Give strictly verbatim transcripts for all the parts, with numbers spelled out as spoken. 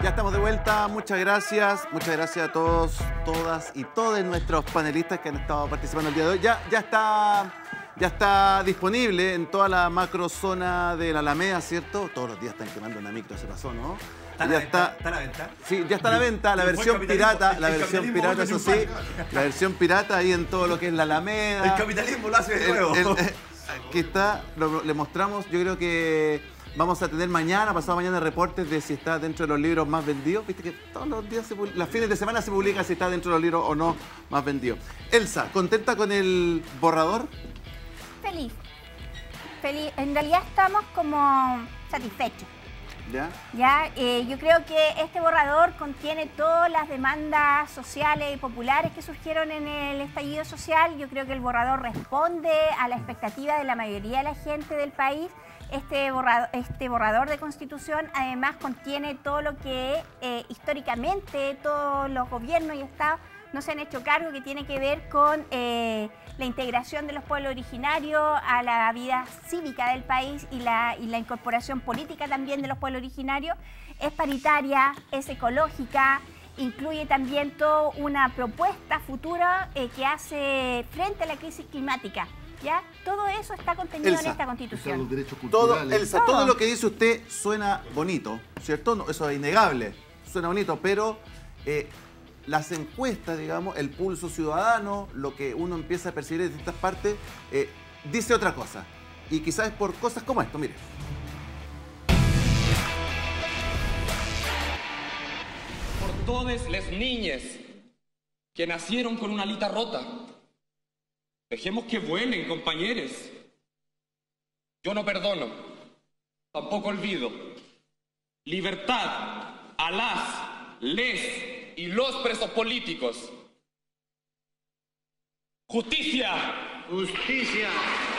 Ya estamos de vuelta, muchas gracias, muchas gracias a todos, todas y todos nuestros panelistas que han estado participando el día de hoy. Ya, ya, está, ya está disponible en toda la macrozona de la Alameda, ¿cierto? Todos los días están quemando una micro, se pasó, ¿no? ¿Está, ya la está, venta, ¿Está a la venta? Sí, ya está a la venta, la versión pirata, la versión pirata, eso sí, la versión pirata ahí en todo lo que es la Alameda. El capitalismo lo hace de nuevo. El, el, aquí está, lo, le mostramos, yo creo que vamos a tener mañana, pasado mañana, reportes de si está dentro de los libros más vendidos. Viste que todos los días, se los fines de semana se publica si está dentro de los libros o no más vendidos. Elsa, ¿contenta con el borrador? Feliz. Feliz. En realidad estamos como satisfechos. ¿Ya? Ya, eh, yo creo que este borrador contiene todas las demandas sociales y populares que surgieron en el estallido social. Yo creo que el borrador responde a la expectativa de la mayoría de la gente del país. Este borrador, este borrador de Constitución además contiene todo lo que eh, históricamente todos los gobiernos y estados no se han hecho cargo, que tiene que ver con eh, la integración de los pueblos originarios a la vida cívica del país y la, y la incorporación política también de los pueblos originarios. Es paritaria, es ecológica, incluye también toda una propuesta futura eh, que hace frente a la crisis climática. ¿Ya? Todo eso está contenido Elsa, en esta Constitución. Los derechos Todo, culturales. Elsa, todo lo que dice usted suena bonito, ¿cierto? No, eso es innegable, suena bonito, pero eh, las encuestas, digamos, el pulso ciudadano, lo que uno empieza a percibir de distintas partes, eh, dice otra cosa. Y quizás es por cosas como esto, mire. Por todas las niñas que nacieron con una alita rota. Dejemos que vuelen, compañeros. Yo no perdono, tampoco olvido. Libertad a las, les y los presos políticos. Justicia. Justicia.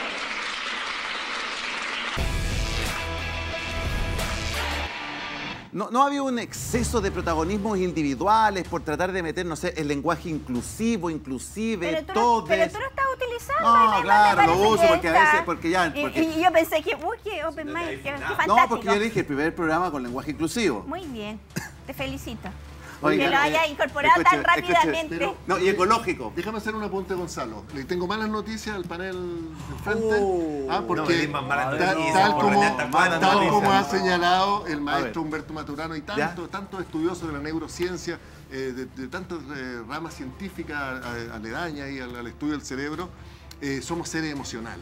¿No, ¿No ha habido un exceso de protagonismos individuales por tratar de meter, no sé, el lenguaje inclusivo, inclusive, pero tú, todes? lo, pero tú lo estás utilizando. No, y claro, me lo parece uso que porque a está- veces, porque ya... Porque... Y, y yo pensé que, uy, qué open mind, qué, qué fantástico. No, porque yo dije el primer programa con lenguaje inclusivo. Muy bien, te felicito. Oiga, que lo eh, hayas incorporado escuche, tan escuche, rápidamente. pero- No, y ecológico. Déjame hacer un apunte, Gonzalo. Le tengo malas noticias al panel de frente. Oh, ah, no porque me den más malas tal, noticias, tal por como, René Tacuana, tal no, como no. ha señalado el ver. maestro Humberto Maturano y tanto, ¿Ya? tantos estudiosos de la neurociencia, eh, de, de tantas eh, ramas científicas eh, aledañas y al, al estudio del cerebro, eh, somos seres emocionales.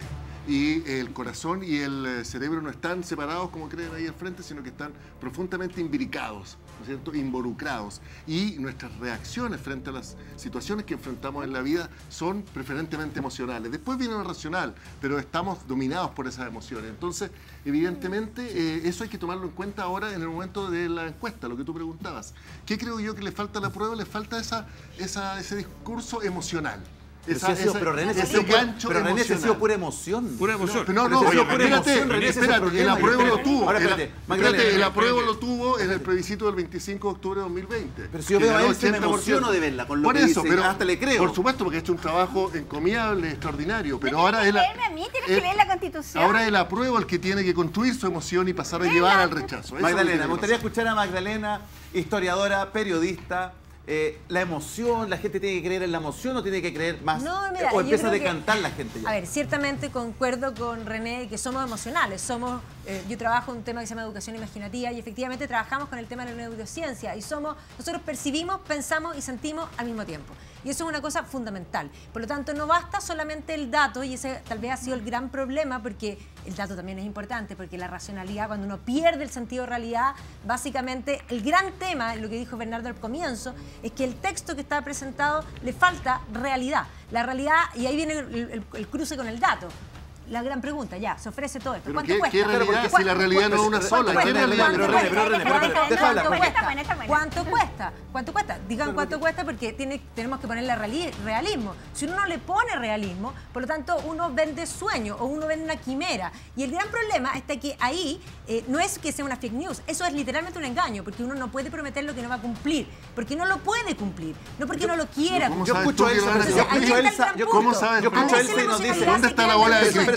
Y el corazón y el cerebro no están separados como creen ahí al frente, sino que están profundamente imbricados, ¿no es cierto?, involucrados. Y nuestras reacciones frente a las situaciones que enfrentamos en la vida son preferentemente emocionales. Después viene lo racional, pero estamos dominados por esas emociones. Entonces, evidentemente, eh, eso hay que tomarlo en cuenta ahora en el momento de la encuesta, lo que tú preguntabas. ¿Qué creo yo que le falta a la prueba? Le falta esa, esa, ese discurso emocional. Pero, Esa- si ha sido- esa- pero René, si ha ese sido pura- gancho pero René, si ha sido emocional. pura emoción. Pura emoción. No, no, Pero si ha sido pero pura espérate, emoción, René, ese es el espérate, el problema. apruebo lo Espérate. tuvo. Ahora, el- espérate, espérate, Magdalena, el apruebo espérate. lo tuvo en el plebiscito del veinticinco de octubre de dos mil veinte. Pero si yo que veo a ganó él, se me ochenta por ciento. emociono de verla con lo Por que eso, dice, pero hasta le creo. Por supuesto, porque ha hecho un trabajo encomiable, extraordinario, pero No ahora tienes él... que leerme a mí, tienes que leer la Constitución. Ahora el apruebo el que tiene que construir su emoción y pasar a llevar al rechazo. Eso es lo que Magdalena, tiene me que gustaría pasar. escuchar a Magdalena, historiadora, periodista. Eh, la emoción, ¿la gente tiene que creer en la emoción o tiene que creer más? No, mira, ¿O yo empieza a creo que- decantar la gente ya? A ver, ciertamente concuerdo con René que somos emocionales, somos, eh, yo trabajo en un tema que se llama educación imaginativa y efectivamente trabajamos con el tema de la neurociencia y somos, nosotros percibimos, pensamos y sentimos al mismo tiempo. Y eso es una cosa fundamental. Por lo tanto, no basta solamente el dato, y ese tal vez ha sido el gran problema, porque el dato también es importante, porque la racionalidad, cuando uno pierde el sentido de realidad, básicamente el gran tema, lo que dijo Bernardo al comienzo, es que el texto que está presentado le falta realidad. La realidad, y ahí viene el, el- el cruce con el dato. La gran pregunta, ya, se ofrece todo esto. Pero ¿Cuánto ¿qué, cuesta? qué realidad si la realidad no es una sola? cuesta? ¿Qué René, realidad? pero René, pero René, pero René, deja hablar, ¿Cuánto René. cuesta? Está buena, está buena. ¿Cuánto cuesta? ¿Cuánto cuesta? Digan cuánto cuesta porque tiene, tenemos que ponerle reali- realismo. Si uno no le pone realismo, por lo tanto uno vende sueño o uno vende una quimera. Y el gran problema está que ahí eh, no es que sea una fake news, eso es literalmente un engaño, porque uno no puede prometer lo que no va a cumplir, porque no lo puede cumplir, no porque no lo quiera ¿Cómo Yo sabes escucho tú a que Elsa, lo van a yo Entonces, ahí escucho a está el Elsa, gran yo punto. ¿Cómo sabes? yo escucho a A veces Elsa y la nos dice... emocionalidad ¿dónde se está la crea bola de en la cristal?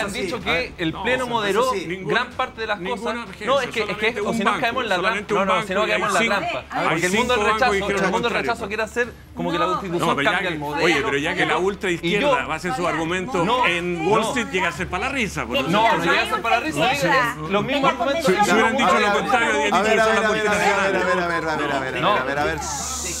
han sí, dicho a que ver, el no, Pleno eso moderó sí. Ninguna- gran parte de las ninguna cosas. urgencia, No, es que, es que solamente o si un no banco, caemos en la trampa. solamente No, un no, banco si no y caemos en la hay cinco- trampa. hay Porque el cinco mundo del bancos rechazo, dijeron el lo mundo del contrario. rechazo quiere hacer como que No, la constitución No, pero ya cambia que, el modelo. oye, pero ya que la ultra izquierda yo- va a hacer su Fabián, argumento no, en no. Wall Street, llega a ser para la risa. por Que lo No, tanto. no mira, llega a hay ser para la risa. ultraizquierda. Los mismos En la argumentos. convención- Si hubieran dicho A ver, lo a ver, contrario, habrían a dicho ver, que a son ver, la a ver, a ver, a ver, multinacional. a ver, a ver, a ver, a ver, No. a ver, a ver.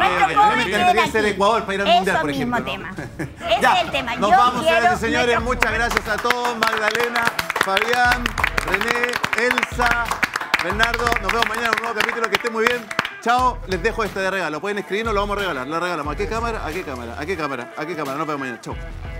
Nuestro ok. pobre A mí me encantaría queda ser aquí. Ecuador para ir al Eso Mundial, por mismo ejemplo. tema. ¿no? Ese Ya, es el tema. Nos Yo vamos, quiero señoras y señores. nuestro Muchas fútbol. gracias a todos. Magdalena, Fabián, René, Elsa, Bernardo. Nos vemos mañana en un nuevo capítulo. Que estén muy bien. Chao. Les dejo este de regalo. Pueden escribirnos, lo vamos a regalar. Lo regalamos. ¿A qué cámara? ¿A qué cámara? ¿A qué cámara? ¿A qué cámara? Nos vemos mañana. Chao.